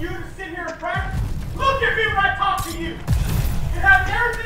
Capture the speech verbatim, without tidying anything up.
You to sit here and cry? Look at me when I talk to you! You have everything